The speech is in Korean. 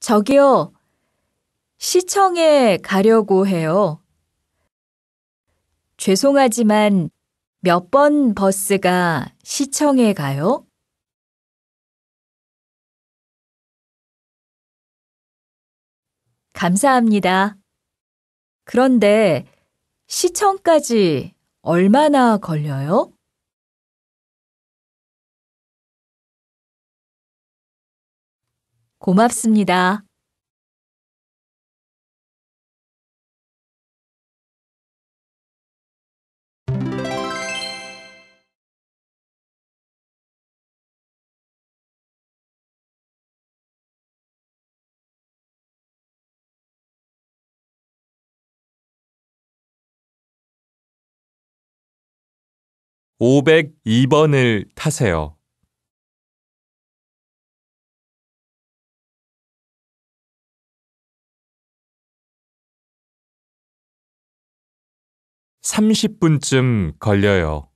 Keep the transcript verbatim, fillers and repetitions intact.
저기요, 시청에 가려고 해요. 죄송하지만 몇 번 버스가 시청에 가요? 감사합니다. 그런데 시청까지 얼마나 걸려요? 고맙습니다. 오백이 번을 타세요. 삼십 분쯤 걸려요.